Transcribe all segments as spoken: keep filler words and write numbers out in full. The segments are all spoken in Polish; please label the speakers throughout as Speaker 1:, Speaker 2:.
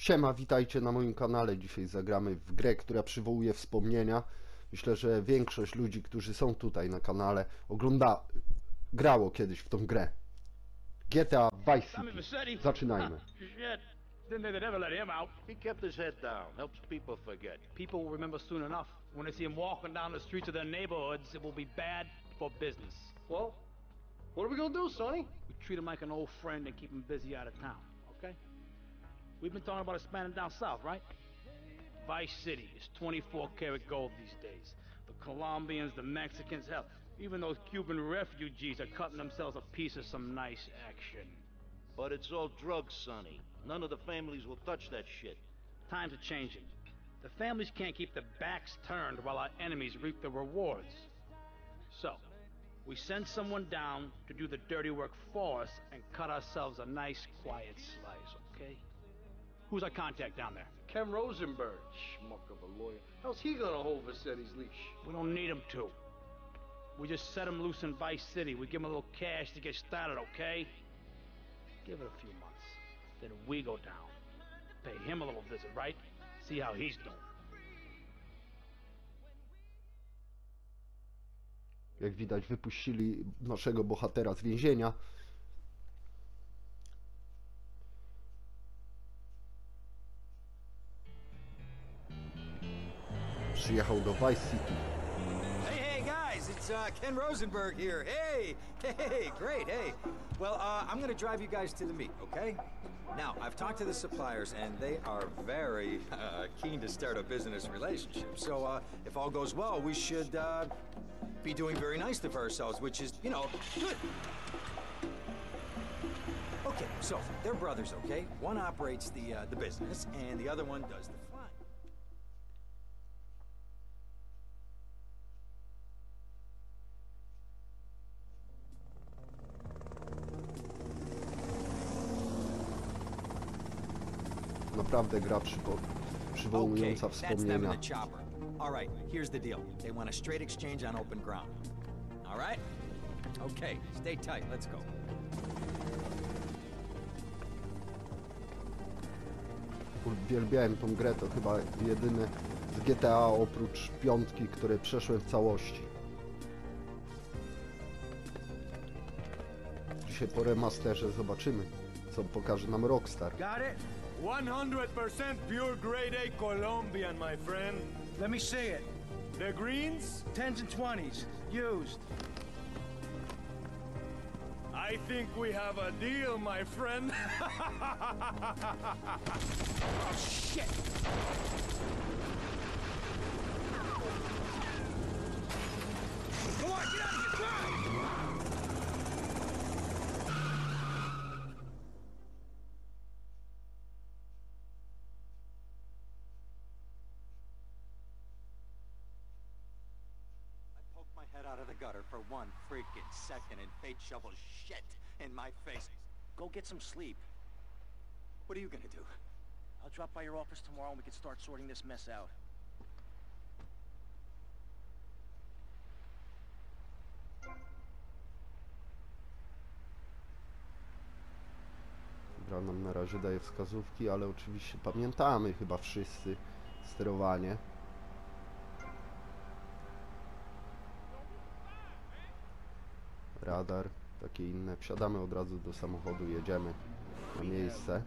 Speaker 1: Siema, witajcie na moim kanale. Dzisiaj zagramy w grę, która przywołuje wspomnienia. Myślę, że większość ludzi, którzy są tutaj na kanale, ogląda, grało kiedyś w tą grę. G T A Vice City. Zaczynajmy.
Speaker 2: Didn't think they'd ever let him out.
Speaker 3: He kept his head down, helps people forget.
Speaker 2: People will remember soon enough. When they see him walking down the streets of their neighborhoods, it will be bad for business.
Speaker 3: Well, what are we gonna do, Sonny?
Speaker 2: We treat him like an old friend and keep him busy out of town, okay? We've been talking about expanding down south, right? Vice City is twenty-four karat gold these days. The Colombians, the Mexicans, hell, even those Cuban refugees are cutting themselves a piece of some nice action.
Speaker 3: But it's all drugs, Sonny. None of the families will touch that shit.
Speaker 2: Times are changing. The families can't keep their backs turned while our enemies reap the rewards. So, we send someone down to do the dirty work for us and cut ourselves a nice, quiet slice, okay? Who's our contact down there?
Speaker 4: Ken Rosenberg, schmuck of a lawyer. How's he gonna hold Vassetti's leash?
Speaker 2: We don't need him to. We just set him loose in Vice City. We give him a little cash to get started, okay? Give it a few months. Then we go down. Pay him a little visit, right? See how he's doing.
Speaker 1: Jak widać, wypuścili naszego bohatera z więzienia. Przyjechał do Vice City.
Speaker 5: Hey, hey, guys, it's uh, Ken Rosenberg here. Hey, hey, great, hey. Well, uh, I'm gonna drive you guys to the meet, okay? Now, I've talked to the suppliers, and they are very uh, keen to start a business relationship. So, uh, if all goes well, we should uh, be doing very nicely for ourselves, which is, you know, good. Okay, so they're brothers, okay? One operates the uh, the business, and the other one does the flying.
Speaker 1: Naprawdę gra przywo przywołująca
Speaker 5: Okay, that's them in
Speaker 1: wspomnienia.
Speaker 5: the chopper. All right, here's the deal. They want a straight exchange on open ground. All right? Okay, stay tight. Let's go.
Speaker 1: Uwielbiałem tą grę, to chyba jedyne z G T A oprócz piątki, które przeszłem w całości. Dzisiaj po remasterze zobaczymy, co pokaże nam Rockstar.
Speaker 6: Got it? one hundred percent pure grade A Colombian, my friend.
Speaker 7: Let me see it.
Speaker 6: The greens?
Speaker 7: Tens and twenties. Used.
Speaker 6: I think we have a deal, my friend.
Speaker 7: Oh, shit! Come on, get out of here! Drive!
Speaker 5: My head out of the gutter for one freaking second and fate shovels shit in my face.
Speaker 8: Go get some sleep.
Speaker 5: What are you gonna do?
Speaker 8: I'll drop by your office tomorrow and we can start sorting this mess out.
Speaker 1: Gra nam na razie daje wskazówki, ale oczywiście pamiętamy chyba wszyscy sterowanie. Radar, takie inne. Wsiadamy od razu do samochodu, jedziemy na miejsce.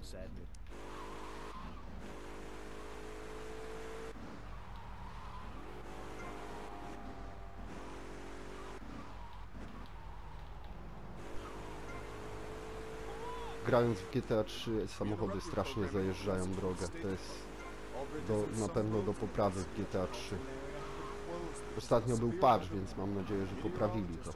Speaker 1: Grając w G T A trzy samochody strasznie zajeżdżają drogę. To jest do, na pewno do poprawy w G T A trzy. Ostatnio był patch, więc mam nadzieję, że poprawili to.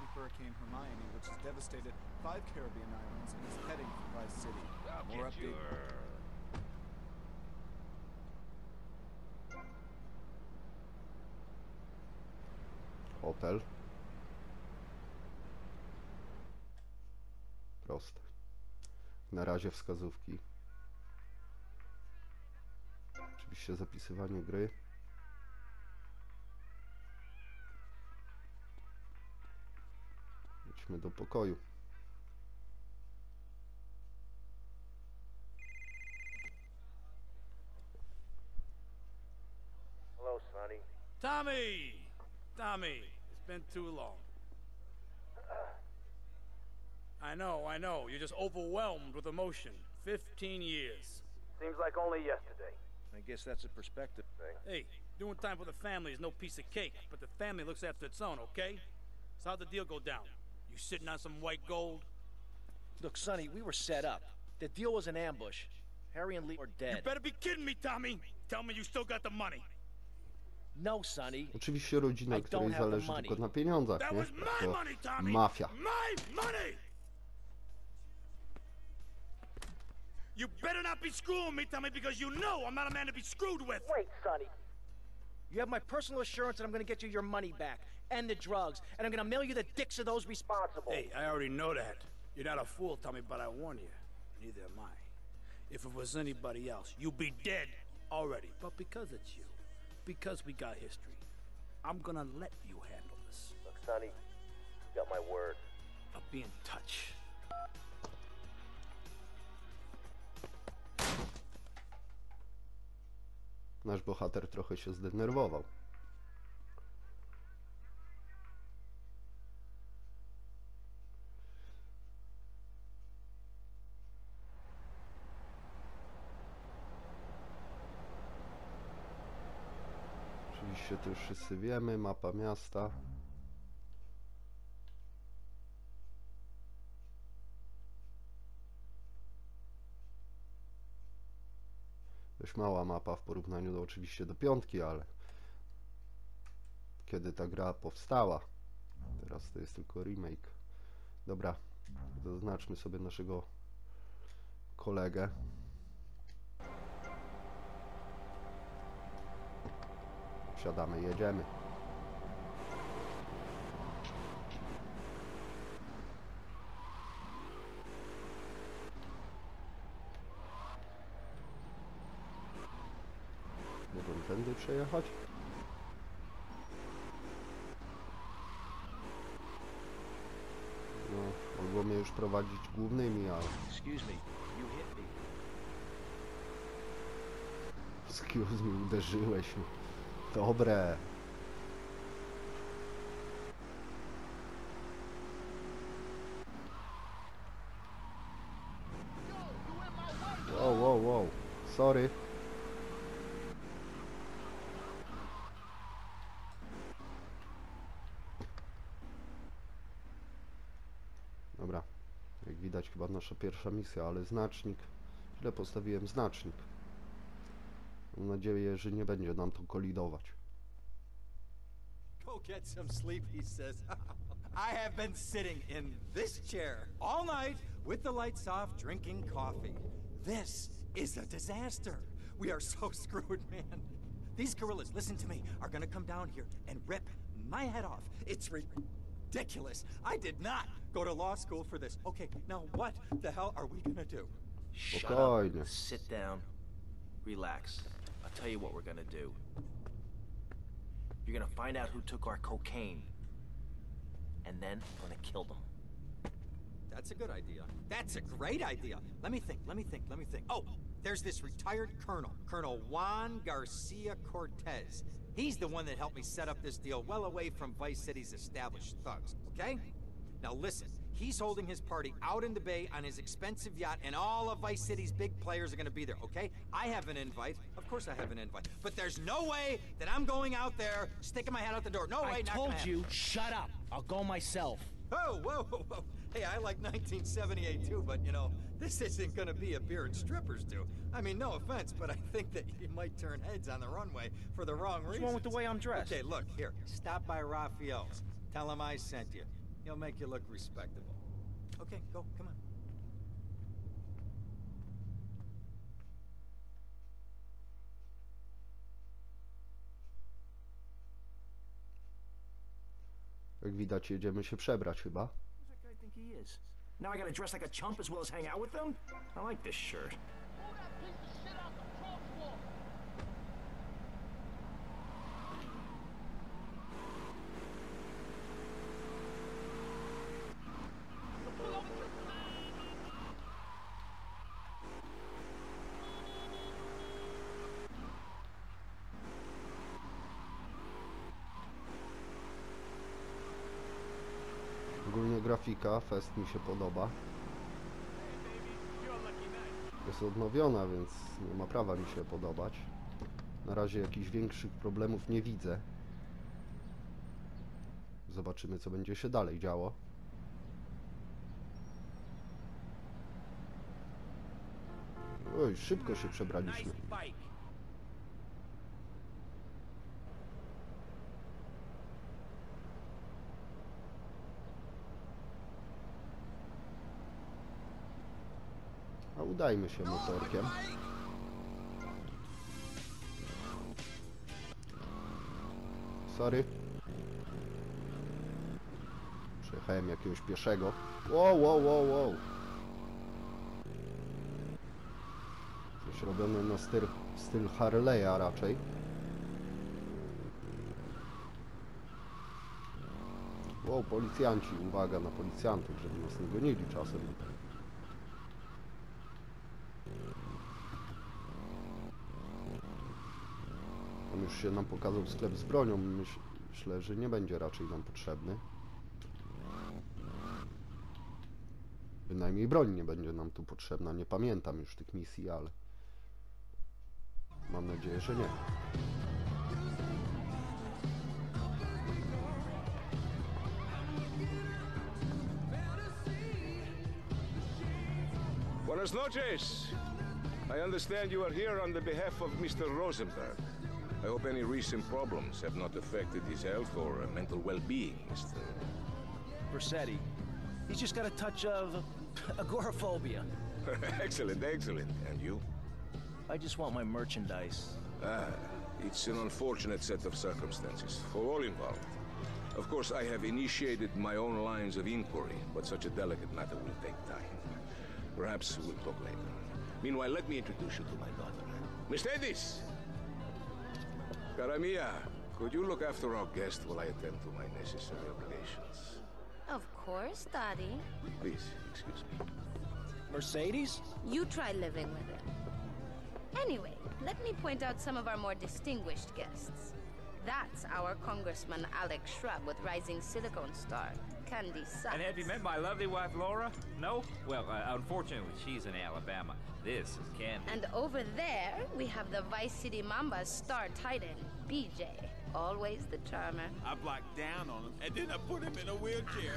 Speaker 1: Hotel. Proste. Na razie wskazówki. Oczywiście zapisywanie gry. Idźmy do pokoju.
Speaker 2: Tommy! Tommy, it's been too long. I know, I know. You're just overwhelmed with emotion. Fifteen years.
Speaker 7: Seems like only yesterday.
Speaker 3: I guess that's a perspective thing.
Speaker 2: Hey, doing time for the family is no piece of cake, but the family looks after its own, okay? So how'd the deal go down? You sitting on some white gold?
Speaker 8: Look, Sonny, we were set up. The deal was an ambush. Harry and Lee are dead.
Speaker 2: You better be kidding me, Tommy! Tell me you still got the money.
Speaker 8: No, Sonny.
Speaker 1: Oczywiście rodzina,
Speaker 8: I
Speaker 1: której
Speaker 8: don't have the
Speaker 1: zależy
Speaker 8: money.
Speaker 1: tylko na pieniądzach,
Speaker 2: That
Speaker 1: nie?
Speaker 2: was my
Speaker 1: To
Speaker 2: money, Tommy!
Speaker 1: mafia.
Speaker 2: My money! You better not be screwing me, Tommy, because you know I'm not a man to be screwed with!
Speaker 8: Wait, Sonny. You have my personal assurance that I'm gonna get you your money back, and the drugs, and I'm gonna mail you the dicks of those responsible.
Speaker 2: Hey, I already know that. You're not a fool, Tommy, but I warn you. Neither am I. If it was anybody else, you'd be dead already. But because it's you, because we got history, I'm gonna let you handle this.
Speaker 7: Look, Sonny, you got my word.
Speaker 2: I'll be in touch.
Speaker 1: Nasz bohater trochę się zdenerwował. Oczywiście to już wszyscy wiemy, mapa miasta. Dość mała mapa w porównaniu do oczywiście do piątki, ale kiedy ta gra powstała, teraz to jest tylko remake. Dobra, zaznaczmy sobie naszego kolegę. Wsiadamy, jedziemy. Mogę tędy przejechać? No, mogło mnie już prowadzić głównymi, ale...
Speaker 8: Excuse me, you hit me.
Speaker 1: Excuse me, uderzyłeś mnie. Dobre. Wow, wow, wow. Sorry. Dobra. Jak widać chyba nasza pierwsza misja, ale znacznik. Źle postawiłem znacznik. Mam nadzieję, że nie będzie nam to kolidować.
Speaker 5: Go get some sleep, he says. I have been sitting in this chair all night with the lights off, drinking coffee. This is a disaster. We are so screwed, man. These gorillas, listen to me, are gonna come down here and rip my head off. It's ridiculous. I did not go to law school for this. Okay, now what the hell are we gonna do?
Speaker 8: Shut
Speaker 1: Spokojnie.
Speaker 8: up. Sit down. Relax. I'll tell you what we're gonna do. You're gonna find out who took our cocaine. And then I'm gonna kill them.
Speaker 5: That's a good idea. That's a great idea. Let me think, let me think, let me think. Oh, there's this retired colonel, Colonel Juan Garcia Cortez. He's the one that helped me set up this deal well away from Vice City's established thugs, okay? Now listen, he's holding his party out in the bay on his expensive yacht, and all of Vice City's big players are gonna be there, okay? I have an invite. Of course I have an invite. But there's no way that I'm going out there, sticking my head out the door. No way,
Speaker 8: I
Speaker 5: not
Speaker 8: told
Speaker 5: gonna
Speaker 8: you,
Speaker 5: happen.
Speaker 8: shut up. I'll go myself.
Speaker 5: Oh, whoa, whoa, whoa. Hey, I like nineteen seventy-eight too, but you know, this isn't gonna be a beer and strippers do. I mean, no offense, but I think that you might turn heads on the runway for the wrong
Speaker 8: What's
Speaker 5: reasons.
Speaker 8: wrong with the way I'm dressed?
Speaker 5: Okay, look, here, stop by Raphael's. Tell him I sent you. He'll make you look respectable. Okay, go, come on.
Speaker 1: Jak widać, jedziemy się przebrać chyba.
Speaker 8: Who's that guy think he is? Now I gotta dress like a chump as well as hang out with them? I like this shirt.
Speaker 1: grafika, Fest mi się podoba. Jest odnowiona, więc nie ma prawa mi się podobać. Na razie jakichś większych problemów nie widzę. Zobaczymy, co będzie się dalej działo. Oj, szybko się przebraliśmy. A udajmy się motorkiem. Sorry. Przejechałem jakiegoś pieszego. Wow, wow, wow, wow. Coś robione na styl, styl Harley'a raczej. Wow, policjanci. Uwaga na policjantów, żeby nas nie gonili czasem. Tam już się nam pokazał sklep z bronią. Myśl, myślę, że nie będzie raczej nam potrzebny. Bynajmniej broń nie będzie nam tu potrzebna. Nie pamiętam już tych misji, ale mam nadzieję, że nie.
Speaker 6: Buenas noches. I understand you are here on the behalf of Mister Rosenberg. I hope any recent problems have not affected his health or uh, mental well-being, Mister
Speaker 8: Vercetti. He's just got a touch of agoraphobia.
Speaker 6: Excellent, excellent. And you?
Speaker 8: I just want my merchandise.
Speaker 6: Ah, it's an unfortunate set of circumstances for all involved. Of course, I have initiated my own lines of inquiry, but such a delicate matter will take time. Perhaps we'll talk later. Meanwhile, let me introduce you to my daughter. Miss Edis! Cara mia, could you look after our guest while I attend to my necessary obligations?
Speaker 9: Of course, Daddy.
Speaker 6: Please, excuse me.
Speaker 8: Mercedes?
Speaker 9: You try living with him. Anyway, let me point out some of our more distinguished guests. That's our Congressman Alex Shrub with Rising Silicon Star, Candy Sachs.
Speaker 10: And have you met my lovely wife, Laura? No? Well, uh, unfortunately, she's in Alabama. This is Candy.
Speaker 9: And over there, we have the Vice City Mamba's star titan, B J. Always the charmer.
Speaker 7: I blocked down on him, and then I put him in a wheelchair.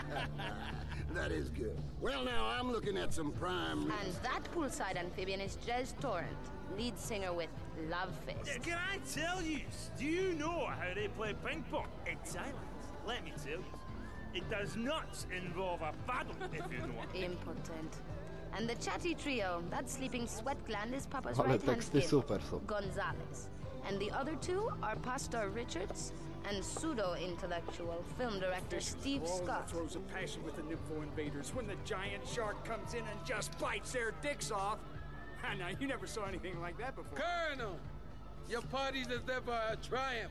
Speaker 11: That is good. Well, now I'm looking at some prime...
Speaker 9: And that poolside amphibian is Jez Torrent, lead singer with Love Fist.
Speaker 7: Can I tell you? Do you know how they play ping pong? It's silent. Let me tell you. It does not involve a paddle, if you know what I mean.
Speaker 9: Impotent. And the chatty trio, that sleeping sweat gland is Papa's
Speaker 1: Ale
Speaker 9: right-hand
Speaker 1: teksty
Speaker 9: kid,
Speaker 1: super są.
Speaker 9: Gonzalez. And the other two are Pastor Richards and pseudo-intellectual film director Steve Scott.
Speaker 12: Throws a passion with the Nympho invaders when the giant shark comes in and just bites their dicks off. Now, you never saw anything like that before.
Speaker 7: Colonel, your party's as ever a triumph.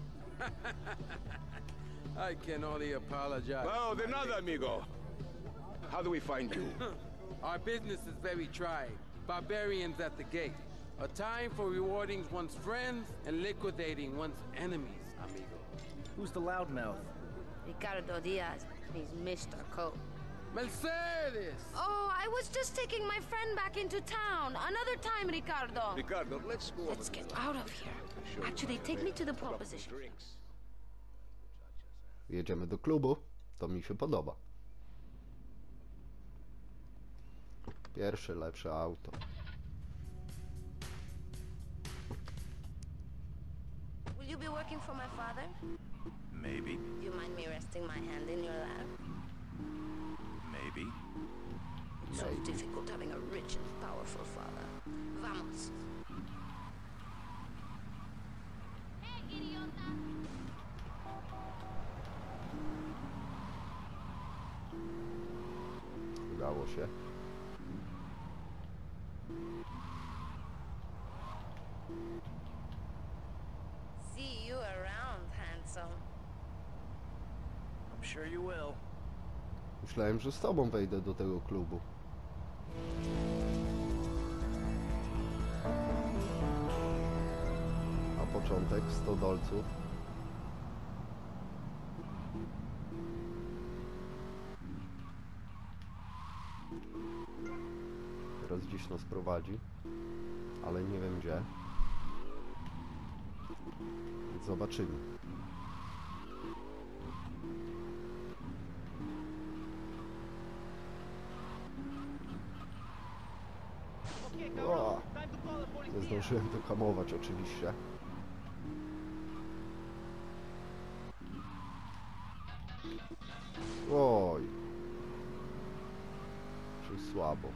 Speaker 7: I can only apologize.
Speaker 6: Oh, de nada, amigo. How do we find you?
Speaker 7: Our business is very trying. Barbarians at the gate. A time for rewarding one's friends and liquidating one's enemies, amigo.
Speaker 8: Who's the loudmouth?
Speaker 9: Ricardo Diaz. He's Mister Cope.
Speaker 7: Mercedes!
Speaker 9: Oh, I was just taking my friend back into town. Another time, Ricardo.
Speaker 6: Ricardo, let's go.
Speaker 9: Let's get out of here. Actually, take me to the pole position.
Speaker 1: Jedziemy do klubu. To mi się podoba. Pierwsze, lepsze auto.
Speaker 9: Will you be working for my father?
Speaker 10: Maybe.
Speaker 9: Do you mind me resting my hand in your lap?
Speaker 10: Maybe.
Speaker 9: It's so difficult having a rich and powerful father. Vamos. Hey, idiota!
Speaker 1: Udało się.
Speaker 9: See you around, handsome.
Speaker 8: I'm sure you will.
Speaker 1: Myślałem, że z tobą wejdę do tego klubu. A początek sto dolców. gdzieś nas prowadzi, ale nie wiem gdzie. Więc zobaczymy. O! Nie zdążyłem to hamować oczywiście. Oj. Czyli słabo.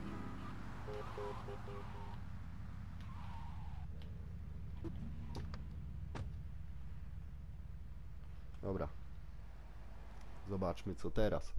Speaker 1: Dobra. Zobaczmy co teraz.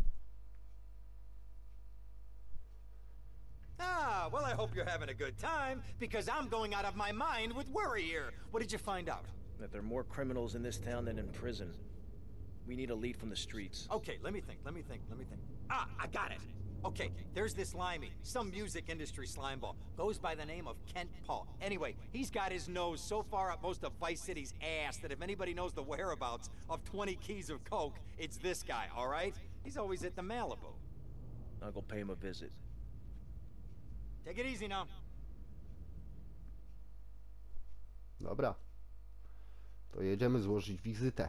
Speaker 5: Ah, well, I hope you're having a good time, because I'm going out of my mind with worry here. What did you find out?
Speaker 8: That there are more criminals in this town than in prison. We need a lead from the streets.
Speaker 5: Okay, let me think, let me think, let me think. Ah, I got it! Okay, there's this limey, some music industry slimeball. Goes by the name of Kent Paul. Anyway, he's got his nose so far up most of Vice City's ass that if anybody knows the whereabouts of twenty keys of coke, it's this guy, all right? He's always at the Malibu.
Speaker 8: I'll go pay him a visit.
Speaker 5: Take it easy now.
Speaker 1: Dobra. To jedziemy złożyć wizytę.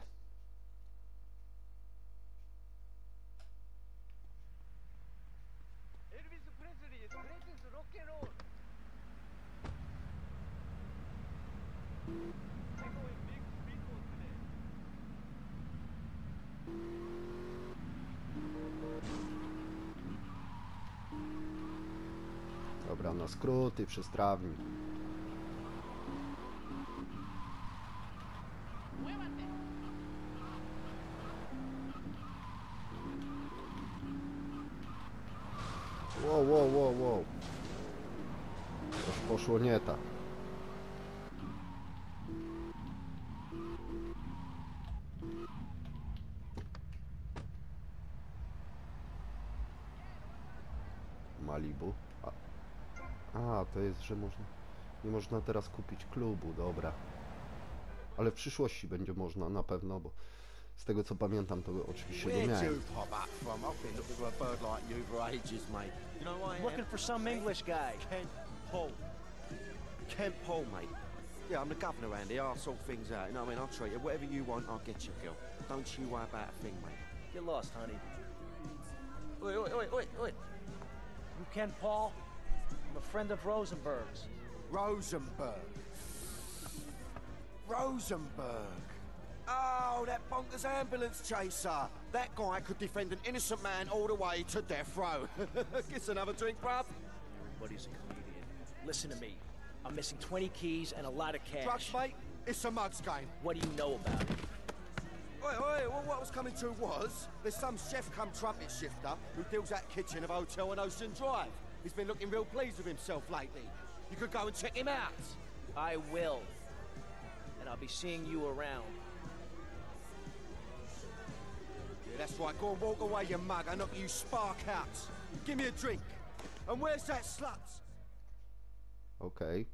Speaker 1: Dobra, na skróty przez trawnik. Wow, wow, wow, wow. Coś poszło nie tak. Malibu. A, a, to jest, że można... Nie można teraz kupić klubu, dobra. Ale w przyszłości będzie można na pewno, bo z tego co pamiętam, to oczywiście go miałem.
Speaker 8: Looking for some English guy.
Speaker 13: Kent Paul. Kent Paul, mate. Yeah, I'm the governor around here. I'll sort things out. You know what I mean? I'll treat you. Whatever you want, I'll get you, girl. Don't you worry about a thing, mate.
Speaker 8: Get lost, honey.
Speaker 13: Oi, oi, oi, oi, oi.
Speaker 8: You Ken Paul? I'm a friend of Rosenberg's.
Speaker 11: Rosenberg. Rosenberg.
Speaker 13: Oh, that bonkers ambulance chaser. That guy could defend an innocent man all the way to death row. Get another drink, bruv.
Speaker 8: Everybody's a comedian. Listen to me. I'm missing twenty keys and a lot of cash.
Speaker 13: Drugs, mate? It's a mugs game.
Speaker 8: What do you know about it?
Speaker 13: Oi, oi, well, what I was coming to was, there's some chef come trumpet shifter who deals that kitchen of a hotel on Ocean Drive. He's been looking real pleased with himself lately. You could go and check him out.
Speaker 8: I will. And I'll be seeing you around.
Speaker 13: Yeah, that's right. Go and walk away, you mug. I knock you spark out. Give me a drink. And where's that slut?
Speaker 1: Okej.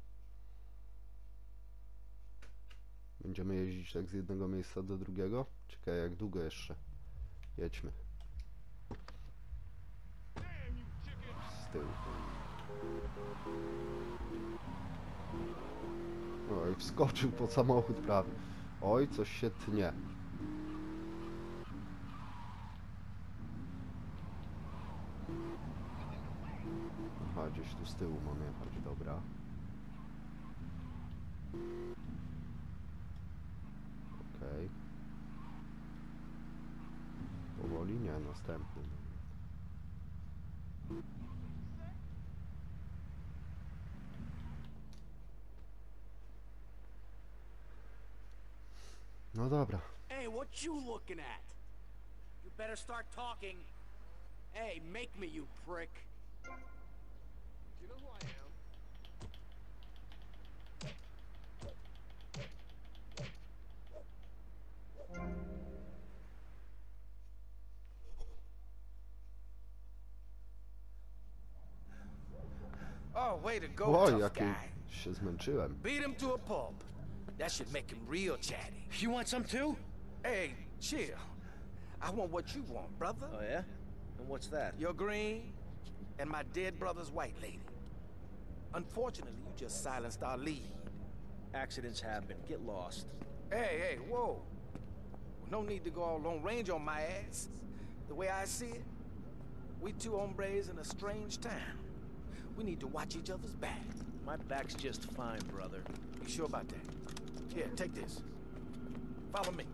Speaker 1: Będziemy jeździć tak z jednego miejsca do drugiego? Ciekawe jak długo jeszcze. Jedźmy. Z tyłu. Oj, wskoczył pod samochód prawie. Oj, coś się tnie. Aha, gdzieś tu z tyłu mam jechać, dobra. Okej. Okay. Powoli? Nie, następny. No dobra.
Speaker 12: Hey, what you looking at? You better start talking. Hey, make me, you prick. Do you know who I am?
Speaker 4: Oh, way to go,
Speaker 1: Oj,
Speaker 4: tough
Speaker 1: jaki
Speaker 4: guy.
Speaker 1: się zmęczyłem.
Speaker 4: Beat him to a pulp. That should make him real chatty.
Speaker 8: You want some too?
Speaker 4: Hey, chill. I want what you want, brother.
Speaker 8: Oh, yeah? And what's that?
Speaker 4: Your green and my dead brother's white lady.
Speaker 12: Unfortunately, you just silenced our lead.
Speaker 8: Accidents happen. Get lost.
Speaker 12: Hey, hey, whoa. No need to go all long range on my ass. The way I see it, we two hombres in a strange town. We need to watch each other's back.
Speaker 8: My back's just fine, brother.
Speaker 12: You sure about that? Here, take this. Follow me.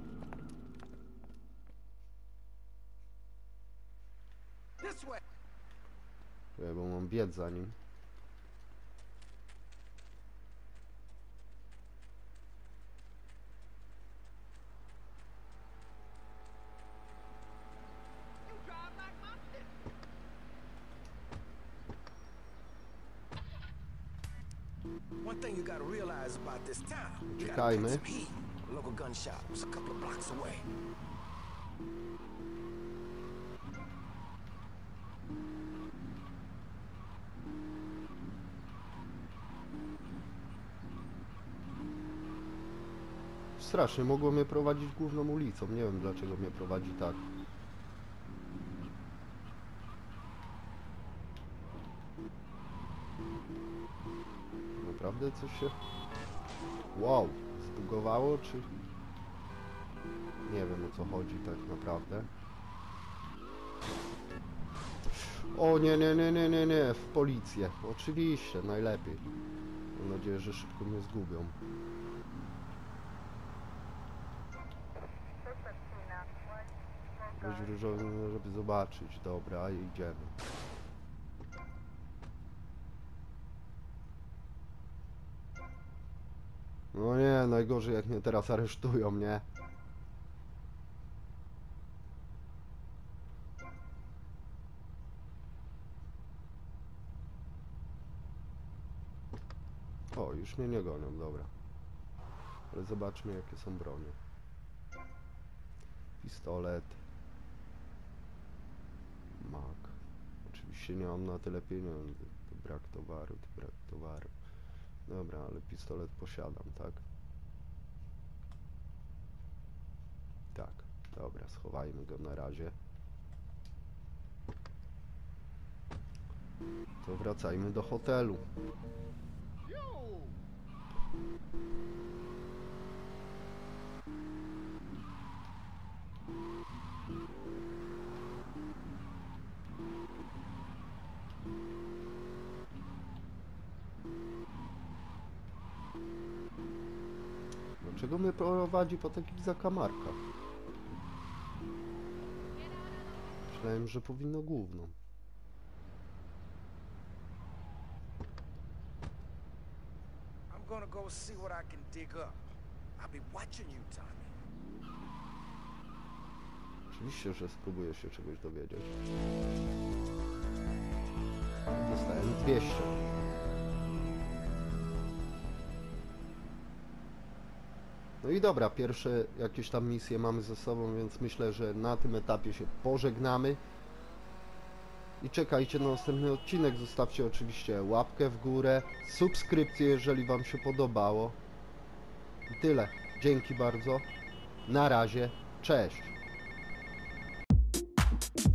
Speaker 12: This way.
Speaker 1: Ja, bo mam biec za nim.
Speaker 12: One thing you gotta realize about this town. You gotta
Speaker 1: Czekajmy.
Speaker 12: get some heat. Local gun shops a couple of blocks away.
Speaker 1: Strasznie, mogło mnie prowadzić główną ulicą. Nie wiem, dlaczego mnie prowadzi tak. Naprawdę coś się... Wow, zbugowało, czy... Nie wiem, o co chodzi tak naprawdę. O nie, nie, nie, nie, nie, nie, w policję. Oczywiście, najlepiej. Mam nadzieję, że szybko mnie zgubią. Być różowym, żeby zobaczyć. Dobra, idziemy. No nie, najgorzej jak mnie teraz aresztują, nie? O, już mnie nie gonią, dobra. Ale zobaczmy, jakie są bronie. Pistolet. Mak. Oczywiście nie mam na tyle pieniędzy. To brak towaru, to brak towaru. Dobra, ale pistolet posiadam, tak? Tak, dobra, schowajmy go na razie. To wracajmy do hotelu. Dlaczego mnie prowadzi po takich zakamarkach? Myślałem, że powinno główną.
Speaker 12: I'm gonna go see what I can dig up. I'll be watching you, Tommy.
Speaker 1: Oczywiście, że spróbuję się czegoś dowiedzieć. Dostałem dwieście. No i dobra, pierwsze jakieś tam misje mamy ze sobą, więc myślę, że na tym etapie się pożegnamy. I czekajcie na następny odcinek. Zostawcie oczywiście łapkę w górę, subskrypcję, jeżeli wam się podobało. I tyle. Dzięki bardzo. Na razie. Cześć.